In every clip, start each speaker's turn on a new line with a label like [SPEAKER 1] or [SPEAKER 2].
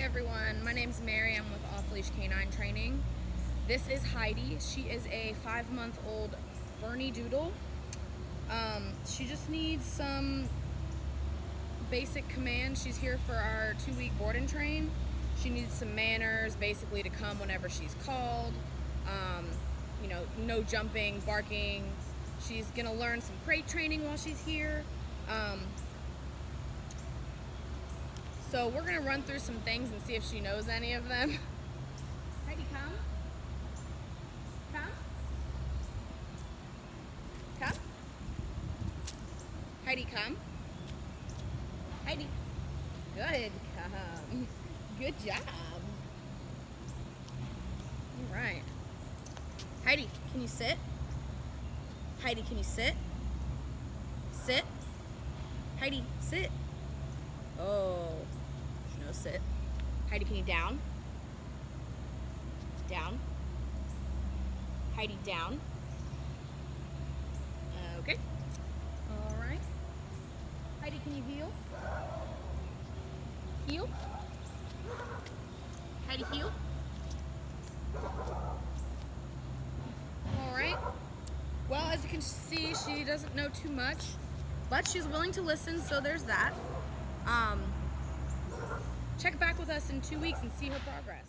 [SPEAKER 1] everyone, my name's Mary. I'm with Leash K9 Training. This is Heidi. She is a 5-month-old Bernedoodle. She just needs some basic commands. She's here for our 2-week board and train. She needs some manners, basically, to come whenever she's called. You know, no jumping, barking. She's gonna learn some crate training while she's here. So we're gonna run through some things and see if she knows any of them. Heidi, come. Come. Come. Heidi, come. Heidi. Good. Come. Good job. All right. Heidi, can you sit? Heidi, can you sit? Sit. Heidi, sit. Oh, no sit. Heidi, can you down? Down. Heidi, down. Okay. All right. Heidi, can you heel? Heel. Heidi, heel. All right. Well, as you can see, she doesn't know too much, but she's willing to listen, so there's that. Check back with us in 2 weeks and see her progress.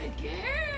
[SPEAKER 1] Good girl.